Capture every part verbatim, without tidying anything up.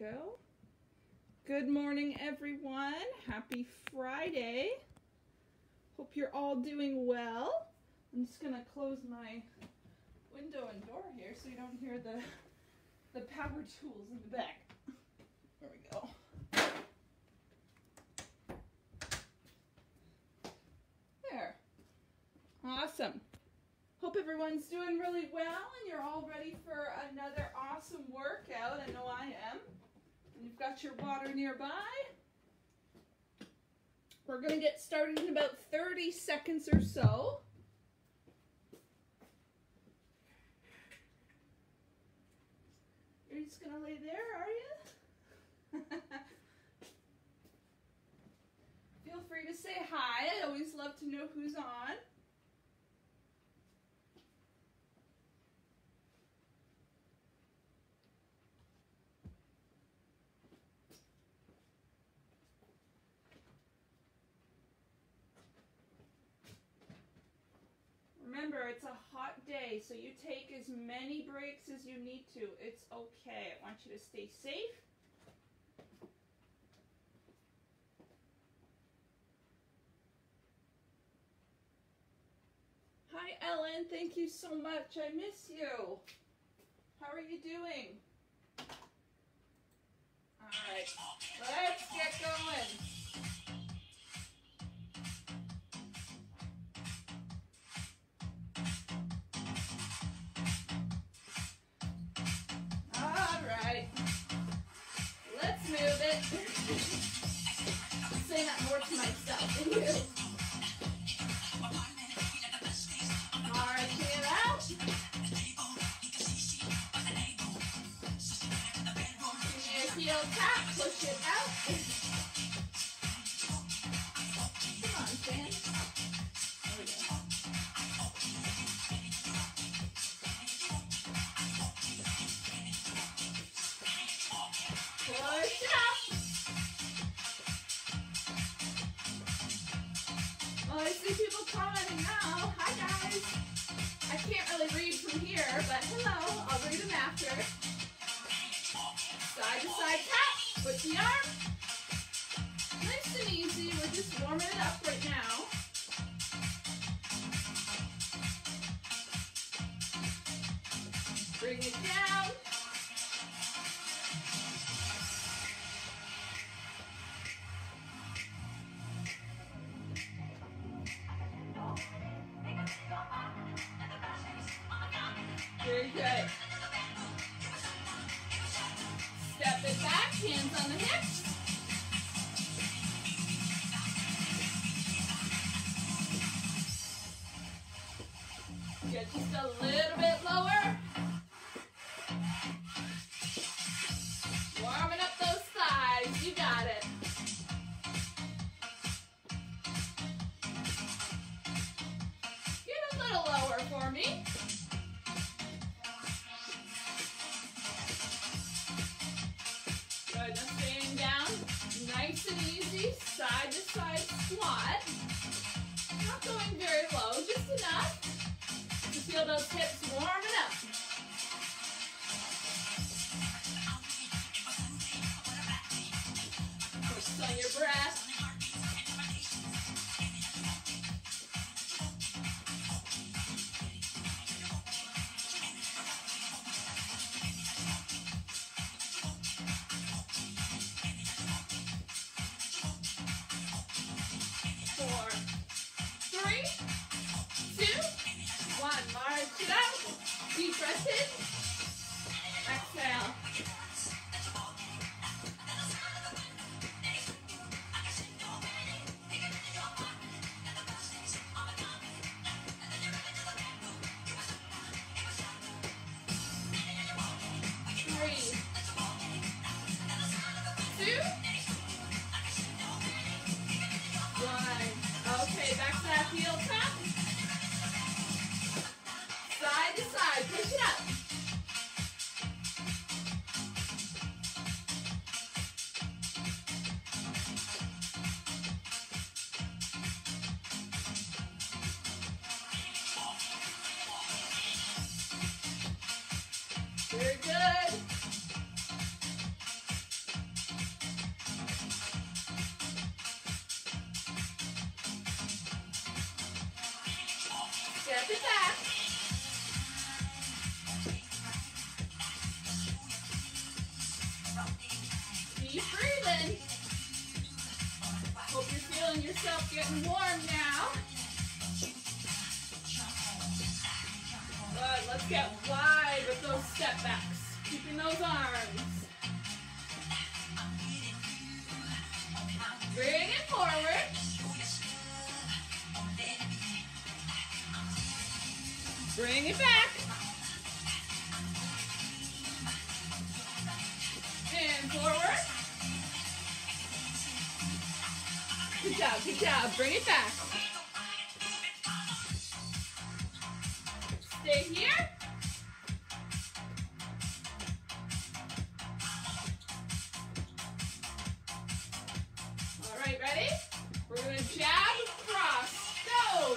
go. Good morning, everyone. Happy Friday. Hope you're all doing well. I'm just gonna close my window and door here so you don't hear the the power tools in the back. There we go. There. Awesome. Hope everyone's doing really well and you're all ready for another awesome workout. I know I am. And you've got your water nearby. We're going to get started in about thirty seconds or so. You're just going to lay there, are you? Feel free to say hi. I always love to know who's on. Remember, it's a hot day, so you take as many breaks as you need to. It's okay. I want you to stay safe. Hi, Ellen. Thank you so much. I miss you. How are you doing? All right. Let's get going. Move it. I'm saying that more to myself than you. Alright, clear it out. Give me a heel tap, push it out. Come on, Sam. There we go. Push it up. Well, I see people commenting now. Hi, guys. I can't really read from here, but hello. I'll read them after. Side to side tap with the arm. Nice and easy. We're just warming it up right now. Bring it down. Very good. Step it back, hands on the hips. Get just a little bit lower. Warming up those thighs. You got it. Get a little lower for me. Good, now staying down, nice and easy, side to side squat. Not going very low, just enough to feel those hips warming up. Focus on your breath. March it out. Deep breath in. Exhale. Three. Two. One. Okay, back to that heel tap. Side to side, push it up. Very good. Step it back. Keep breathing. Hope you're feeling yourself getting warm now. Good, let's get wide with those step backs. Keeping those arms. Bring it forward. Bring it back. And forward. Good job, good job. Bring it back. Stay here. All right, ready? We're going to jab, cross, go.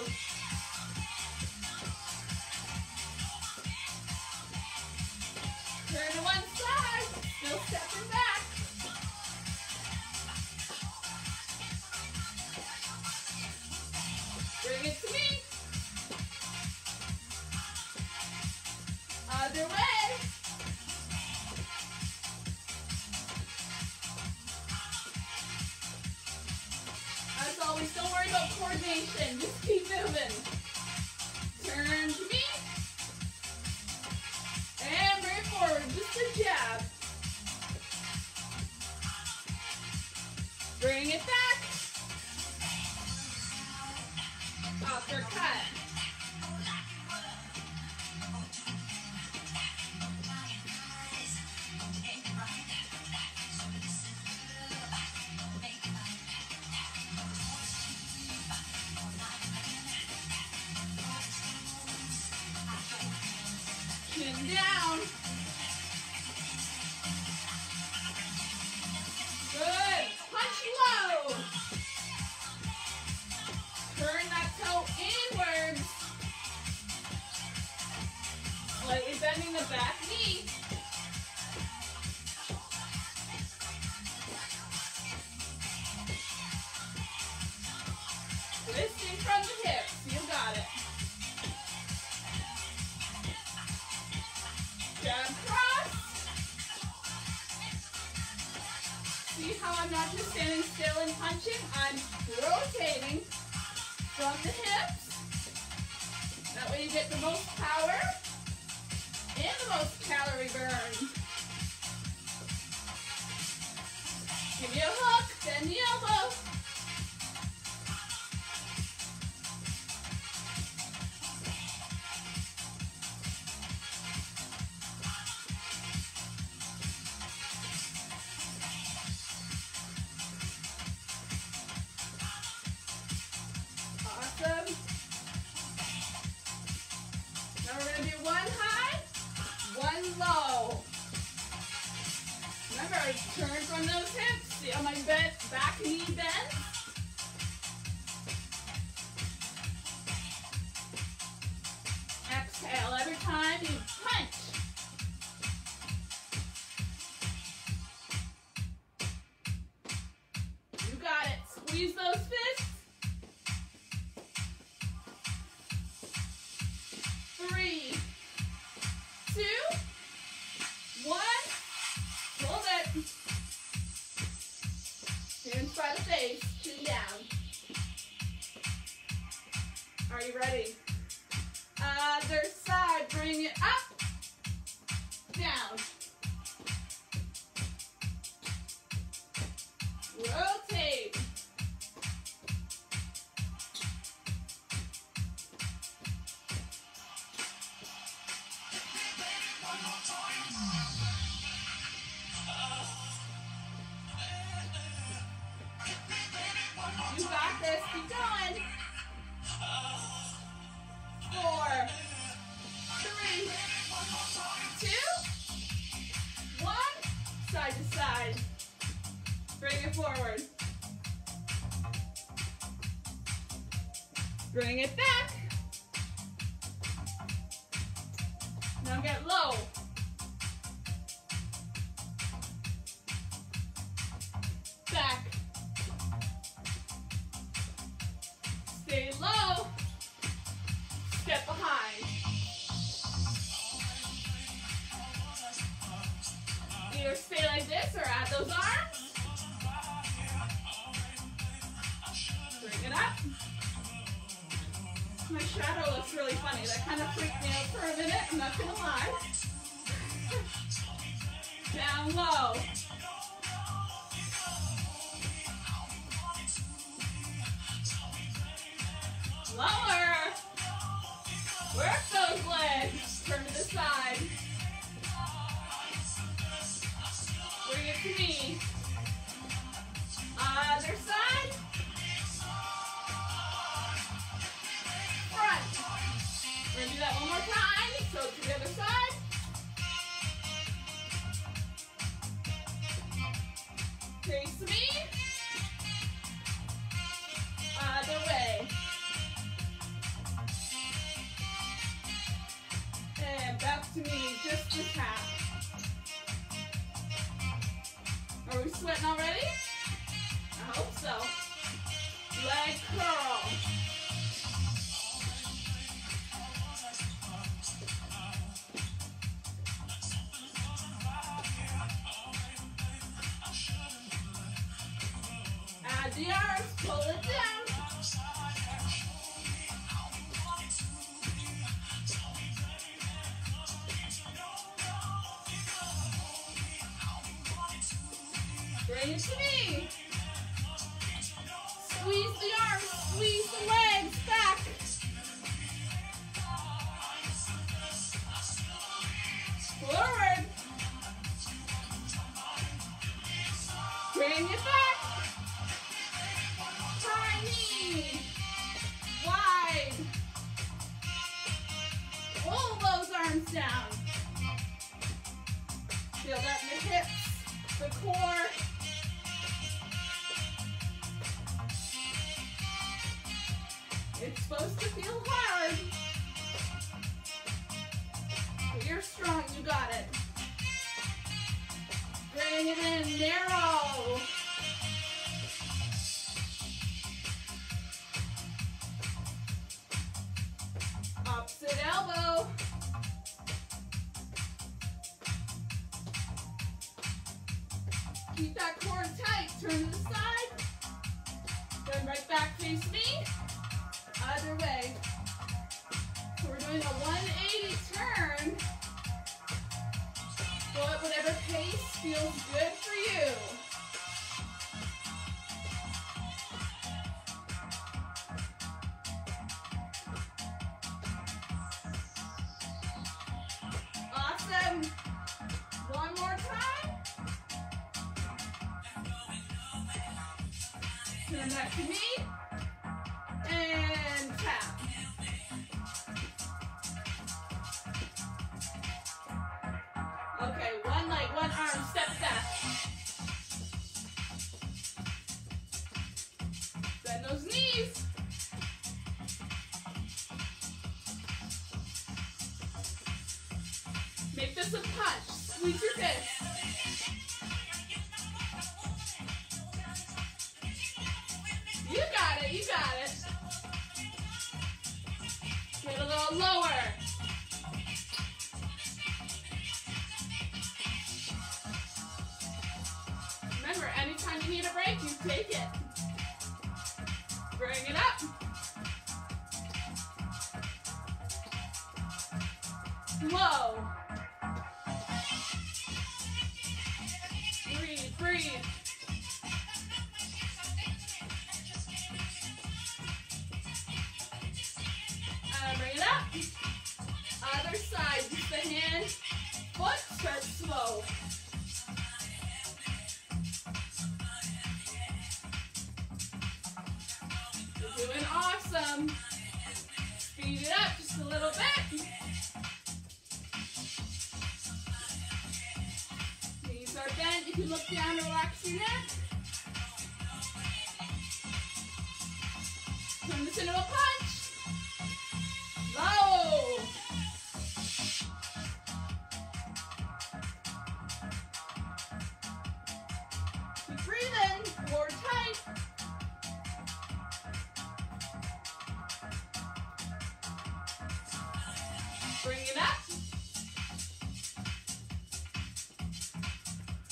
Turn to one side, still stepping back. Bring it to me. Other way. As always, don't worry about coordination. Just keep moving. Turn to me. And bring it forward. Just a jab. Bring it back. Uppercut. Chin down. Good. Punch low. Turn that toe inwards. Slightly bending the back knee. Twisting from the hips. You got it. Jab cross. See how I'm not just standing still and punching? I'm rotating from the hips. That way you get the most power and the most calorie burn. Give me a hook, bend the elbow. Awesome. Now we're going to do one high, one low. Remember, turn from those hips. See how my bent, back knee bends? Exhale every time you punch. You got it. Squeeze those fists. Three, two, one. Hold it. Hands by the face, chin down. Are you ready? Other side, bring it up, down. Rotate. You got this. Keep going. Four, three, two, one. Side to side. Bring it forward. Bring it back. Now get low. Back. Stay low. Step behind. either stay like this or add those arms. Bring it up. My shadow looks really funny. That kind of freaked me out for a minute, I'm not gonna lie. Down low. Lower. Work those legs. Turn to the side. Bring it to me. Other side. Front. We're going to do that one more time. So to the other side. Face me. Other way. And back to me, just a tap. Are we sweating already? I hope so. Leg curl. Add the arms, pull it down. Bring it to me. Squeeze the arms, squeeze the legs back. Forward. Bring it back. High knee. Wide. Pull those arms down. Feel that in the hips, the core. It's supposed to feel hard, but you're strong, you got it. Bring it in, narrow. Opposite elbow. Keep that core tight, turn to the side. Then right back, face me. Other way. So we're doing a one eighty turn. Go at whatever pace feels good for you. Awesome. One more time. Turn back to me. And tap. Okay, one leg, one arm, step back. Bend those knees. Make this a punch. Squeeze your fist. You got it, you got it. Get a little lower. Remember, anytime you need a break, you take it. Bring it up. Low. Breathe, breathe. Bring it up. Other side, just the hand, foot, start slow. You're doing awesome. Speed it up just a little bit. Knees are bent. You can look down, relax your neck. Turn this into a punch. Low. Keep breathing. Core tight. Bring it up.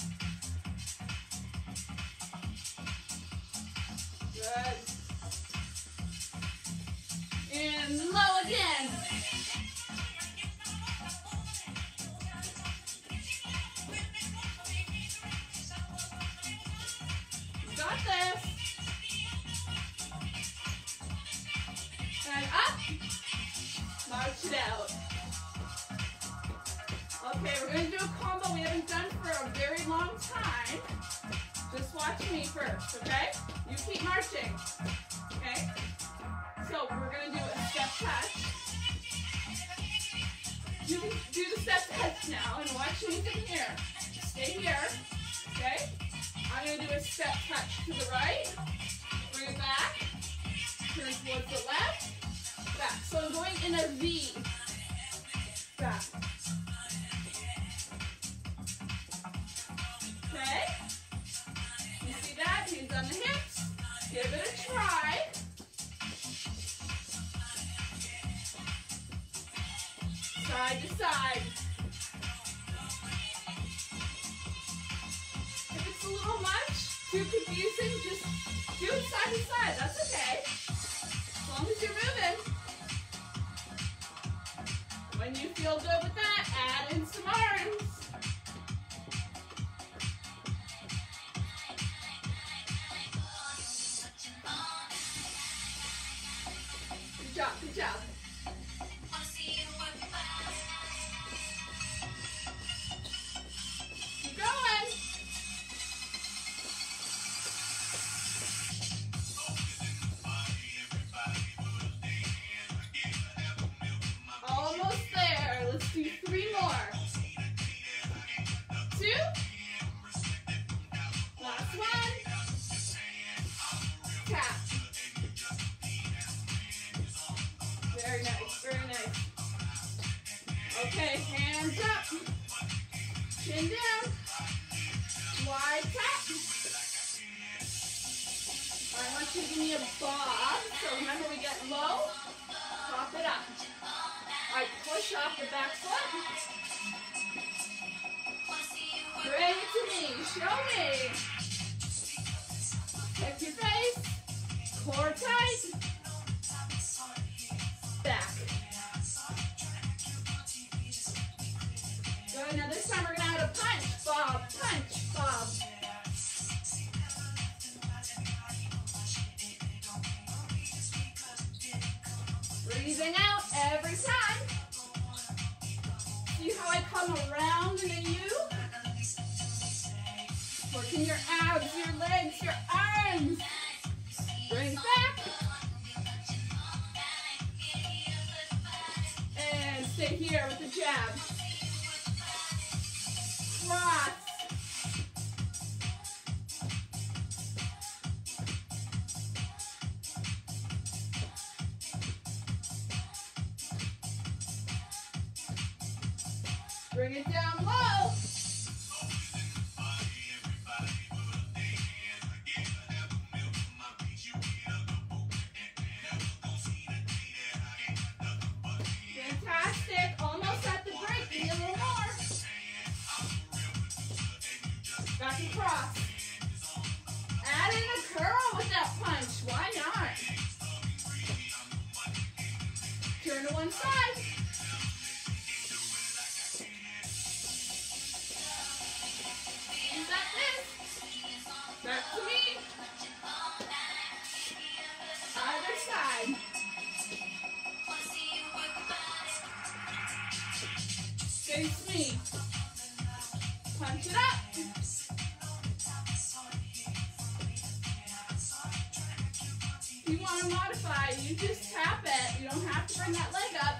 got this. And up. March it out. Okay, we're going to do a combo we haven't done for a very long time. Just watch me first, okay? You keep marching, okay? So we're going to do a step touch. You can do the step touch now and watch me from here. Stay here, okay? I'm going to do a step touch to the right. Bring it back. Turn towards the left. Back. So I'm going in a V. Back. Okay? You see that? He's on the hips. Give it a try. Side to side. If it's a little much, too confusing, just do it side to side. That's okay. As long as you're moving. When you feel good with that, add in some arms. Good job, good job. Keep going. Almost there. Let's do three more. Two. Last one. Tap. Very nice, very nice. Okay, hands up. Chin down. Wide tap. I want you to give me a bob. So remember we get low, pop it up. I push off the back foot. Bring it to me. Show me. Check your face. Core tight. Back. Good. Now this time we're going to add a punch. Bob. Punch. Bob. Breathing out every time. See how I come around in a U? Working your abs, your legs, your arms. Bring it back. And stay here with the jab. Cross. Bring it down low. Fantastic. Almost at the break. Give me a little more. Back across. Add in a curl with that punch. Why not? Turn to one side. Back to me. Other side. Face me. Punch it up. If you want to modify, you just tap it. You don't have to bring that leg up.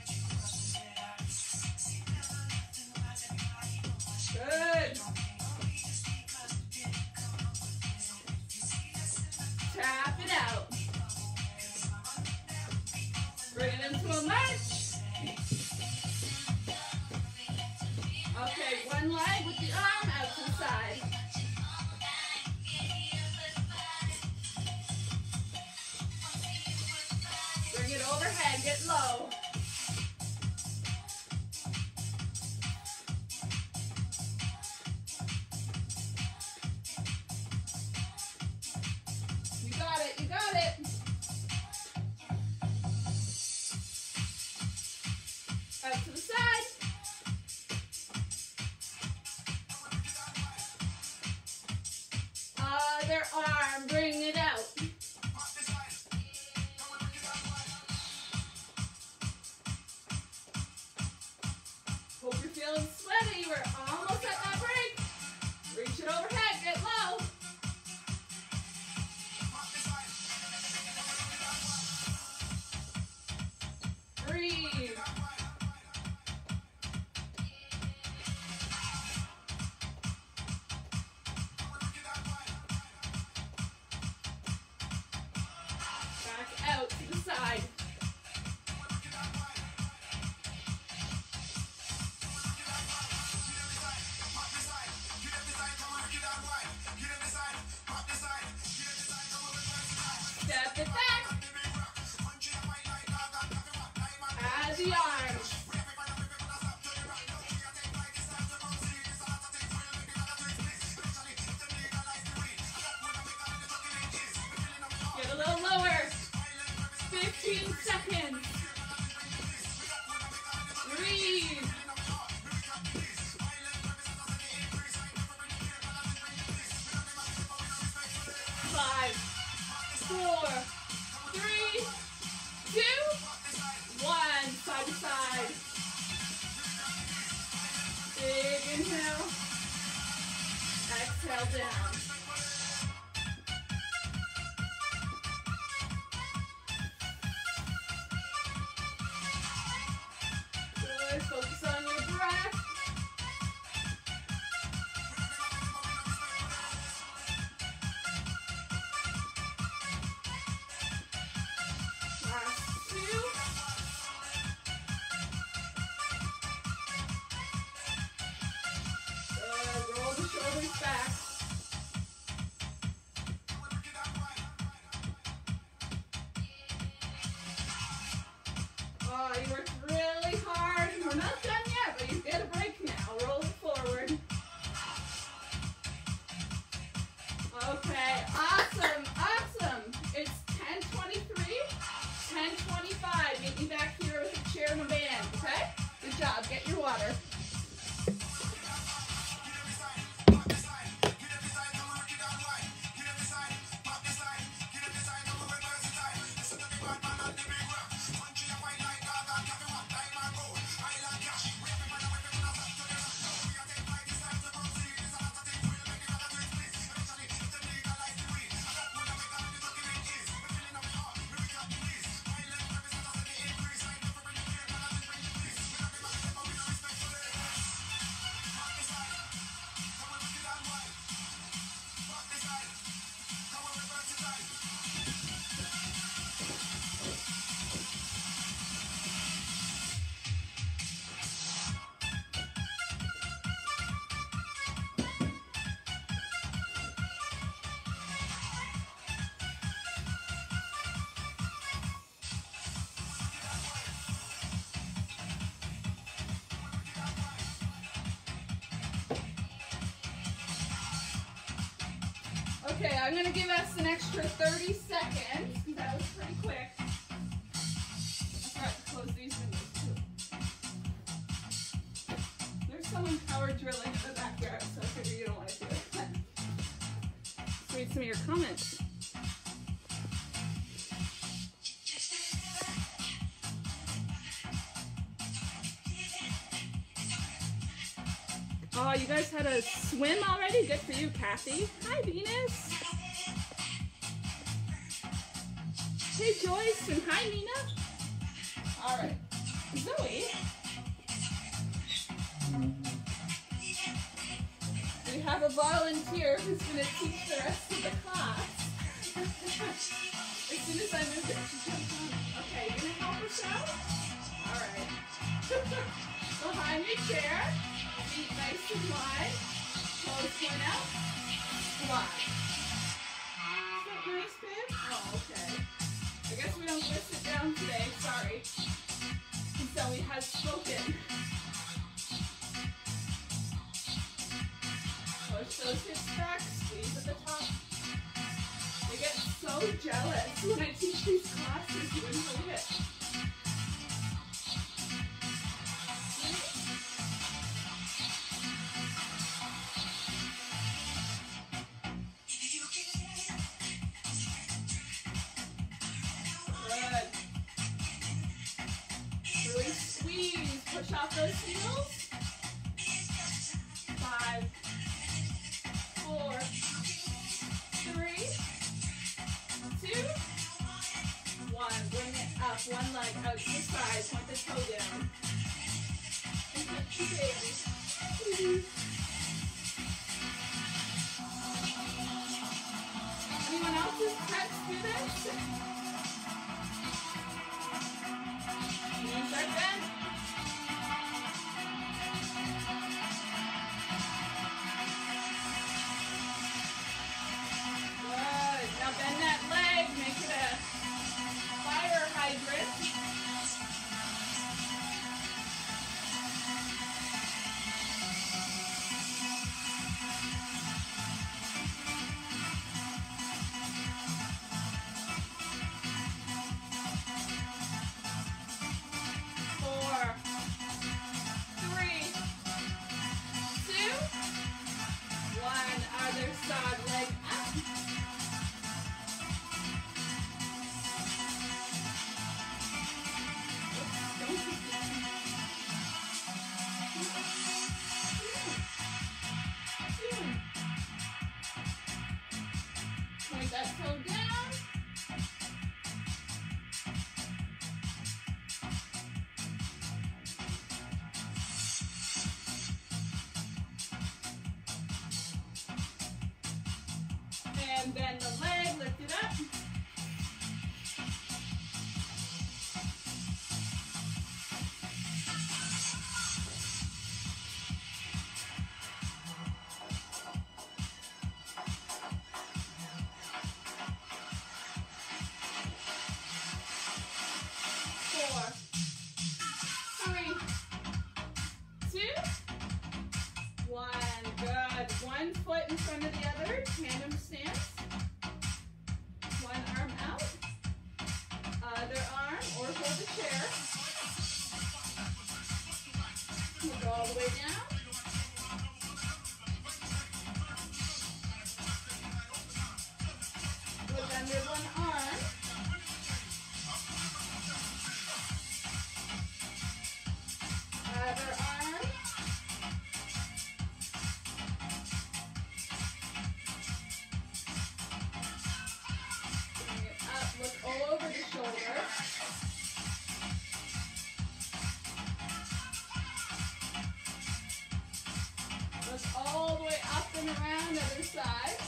Good. Tap it out. Bring it into a march. Okay, one leg with the arm out to the side. Bring it overhead, get low. You got it, you got it. Out to the side. Other other arm, bring it out. Hope you're feeling sweaty. We're almost at that break. Reach it overhead, get low. Breathe. Back out to the side. Step it back. Add the arms. Get a little lower. fifteen seconds. Breathe. Five, four, three, two, one. Side to side. Big inhale. Exhale down. Good. Focus on your breath. Last two. Good. Roll the shoulders back. Oh, you worked really hard. We're not done yet, but you get a break now. Roll it forward. Okay, awesome, awesome. It's ten twenty-three, ten twenty-five. Meet me back here with a chair and a band, okay? Good job. Get your water. Okay, I'm gonna give us an extra thirty seconds, because that was pretty quick. I forgot to close these windows too. There's someone power drilling in the backyard, so I figure you don't want to do it. Let's read some of your comments. Oh, you guys had a swim already? Good for you, Kathy. Hi, Venus. Hey, Joyce, and hi, Nina. All right, Zoe. We have a volunteer who's going to teach the rest of the class. As soon as I move it, she jumps on. Okay, you going to help us out? All right. Behind your chair. Feet nice and wide. Toes point out. Squat. Is that nice, babe? Oh, okay. I guess we don't get to sit down today. Sorry. And Zoe has spoken. Push those hips back. Squeeze at the top. They get so jealous when I teach these classes. You wouldn't believe it. off those heels. Five, four, three, two, one. Bring it up. One leg out to the side. Point the toe down. And touch your baby. Anyone else's pets do this? Knees are bent. Good. Now bend that leg. Make it a fire hydrant. Point that toe down. And bend the leg, lift it up. Four, three, two, one. Good. One foot in front of the other, tandem stance. One arm out, other arm, or hold the chair. We'll go all the way down. Look under one arm. Other arm. Bring it up, look all over the shoulder. Look all the way up and around, other side.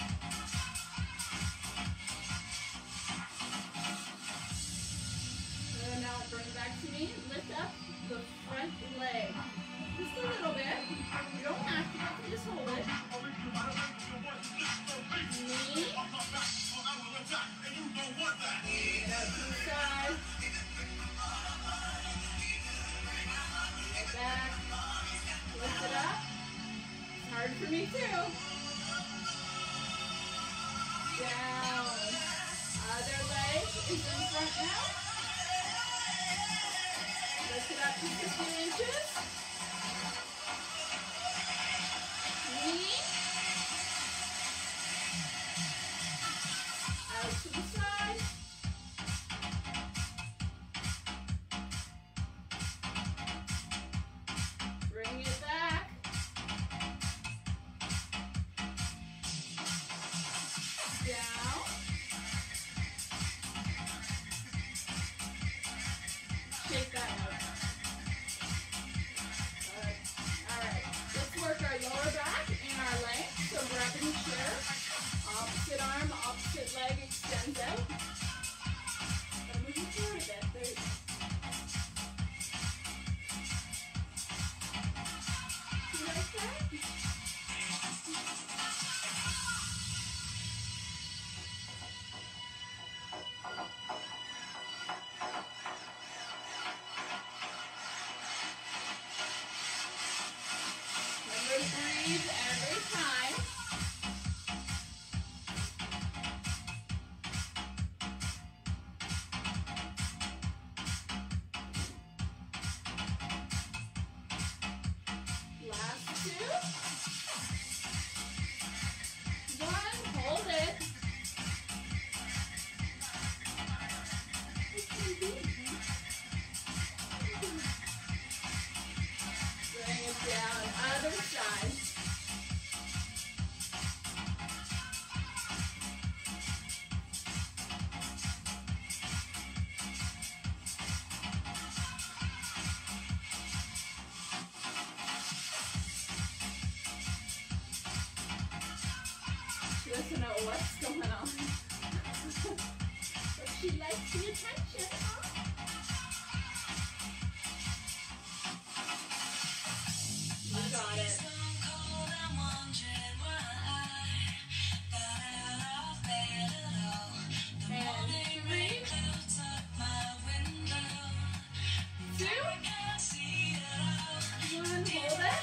And now bring it back to me. Lift up the front leg. Just a little bit. You don't have to, you can just hold it. Knee. Get up to the side. Back. Lift it up. It's hard for me too. Down. Other leg is in front now. Lift it up to fifteen inches. Knee. Out to the side. Bring it back. Down. Shake that out. Good. All right. Let's work our lower back and our legs. So grab in the chair. Opposite arm, opposite leg extends out. Gotta move it forward a bit. There you go. You like that? Remember to breathe every time. Last two. One, hold it. it down, other side. She doesn't know what's going on. But she likes the attention, huh? You got it. And three, two, one, hold it.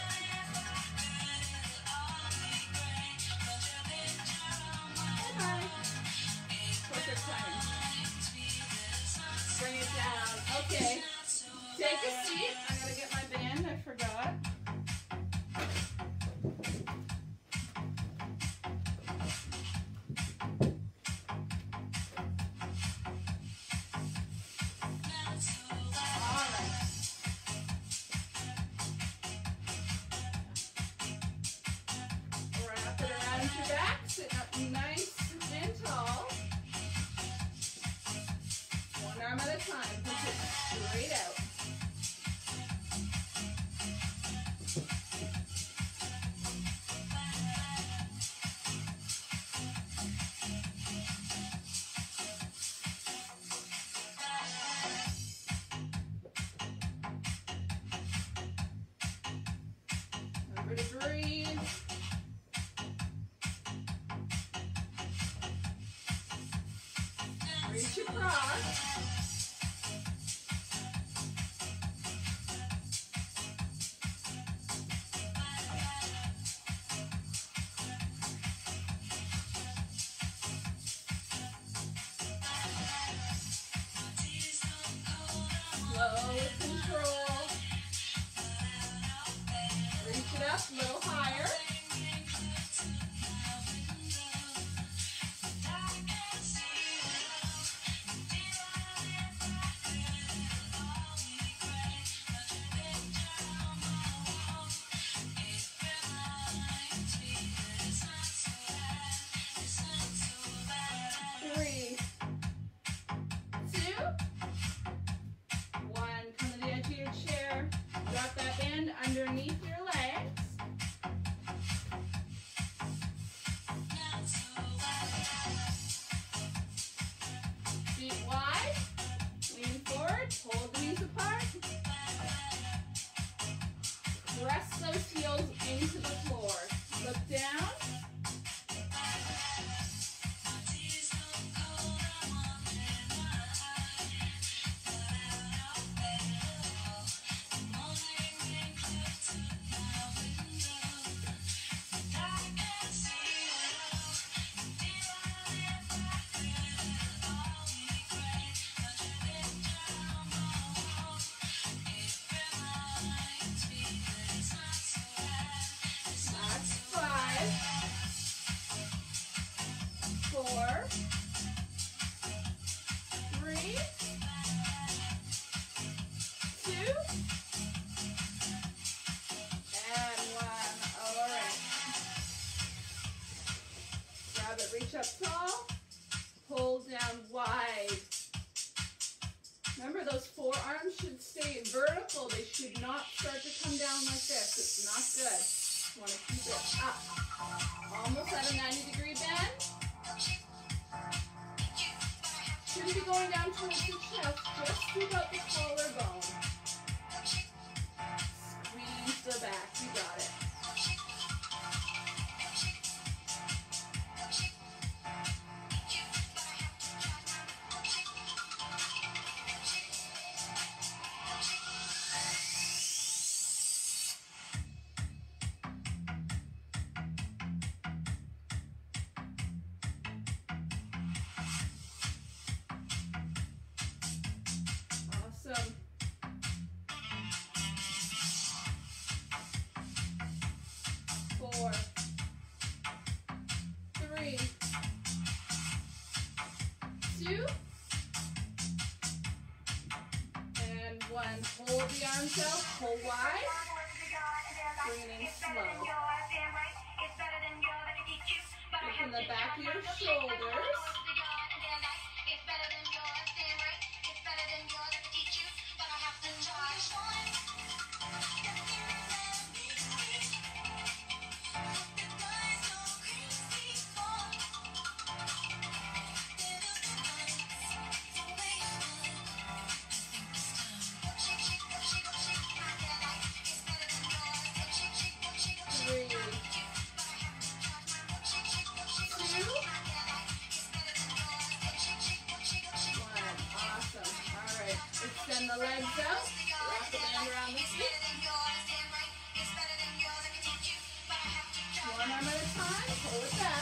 Bye-bye. Perfect time. Bring it down. Okay. Take a seat. I gotta get my band. I forgot. Wrap it around your back. Sit up nice and tall. One arm at a time. Push it straight out. Remember to breathe. Reach across. Slow with control. Reach it up a little higher. Three, two, one. Come to the edge of your chair. Drop that band underneath your legs. Feet wide. Lean forward. Hold the knees apart. Press those heels into the floor. Look down. That's five, four, three, two, and one. All right. Grab it, reach up tall, pull down wide. Remember, those forearms should stay vertical. They should not start to come down like this. It's not good. You want to keep it up. Almost at a ninety degree bend. Shouldn't be going down towards the chest, just to about the collarbone. Squeeze the back. You got it. Awesome. Four, three, two, and one. Hold the arms out, pull wide. back of your shoulders. Extend the legs out, wrap the band around the feet. One arm at a time, pull it back.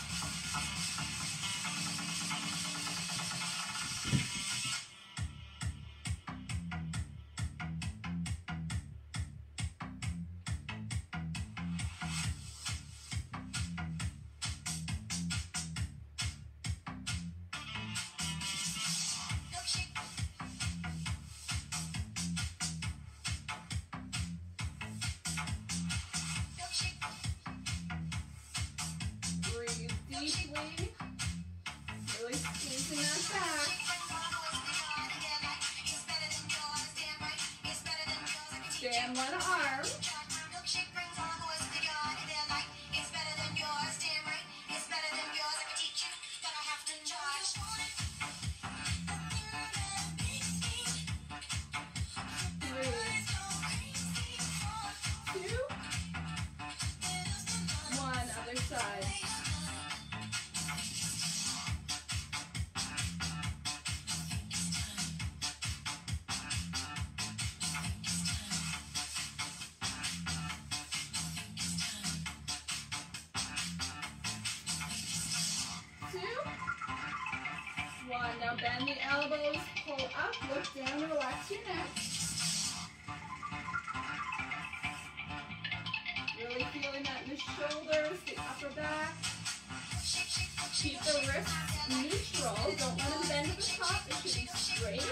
Deeply, really squeezing that back. Stand one arm. Three, two, one, other side. One. Now bend the elbows, pull up, look down, relax your neck. Really feeling that in the shoulders, the upper back. Keep the wrists neutral. Don't let them bend to the top. It should be straight.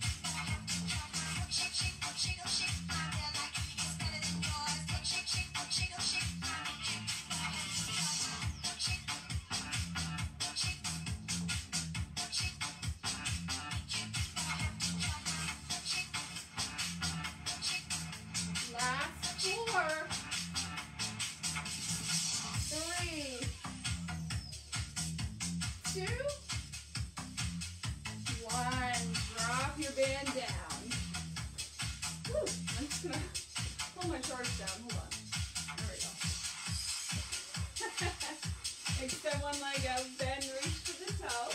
Band down. Woo, I'm just gonna pull my shorts down. Hold on. There we go. Extend one leg out, bend, reach to the toe.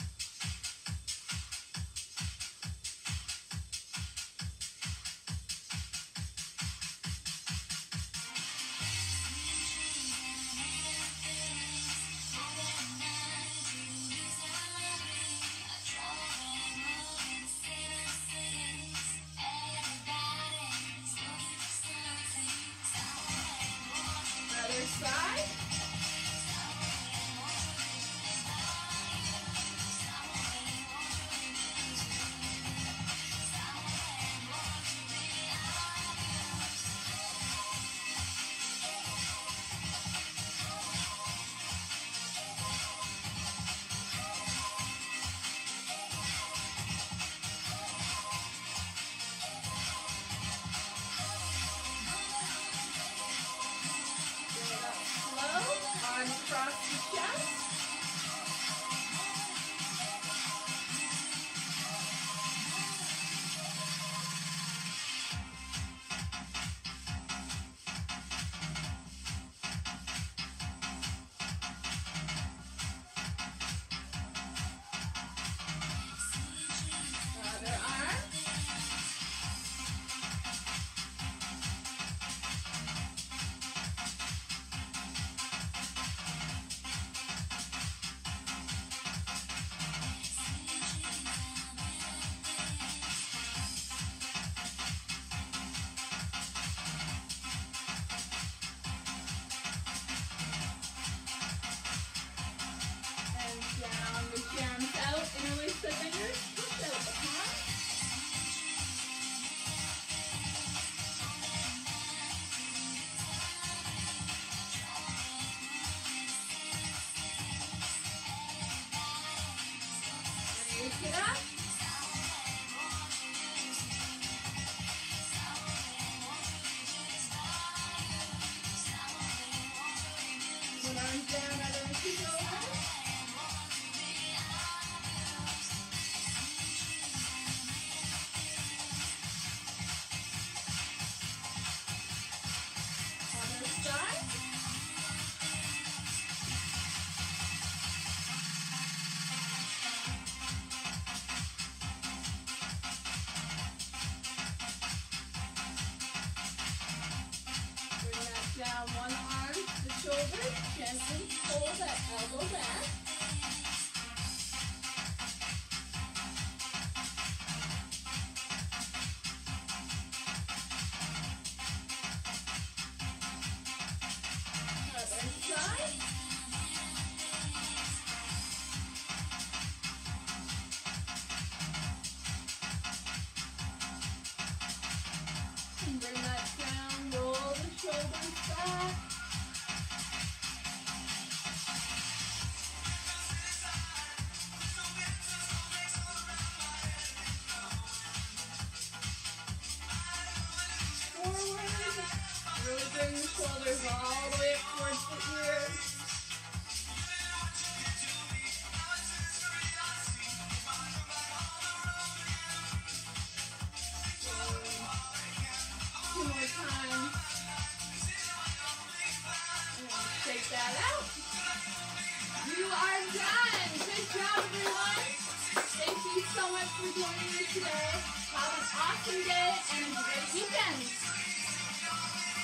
Side. Across the chest. Other arm. down one arm to the shoulder. Gently pull that elbow back. Other side. And bring that down, roll the shoulders back. Forward. Really bring the shoulders all the way up towards the ears. Two more times. And shake that out. You are done. Good job, everyone. Thank you so much for joining me today. Have an awesome day and a great weekend.